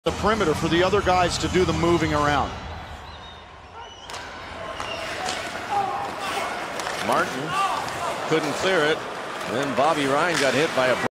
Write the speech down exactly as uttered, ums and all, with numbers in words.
the perimeter for the other guys to do the moving around. Martin couldn't clear it. Then Bobby Ryan got hit by a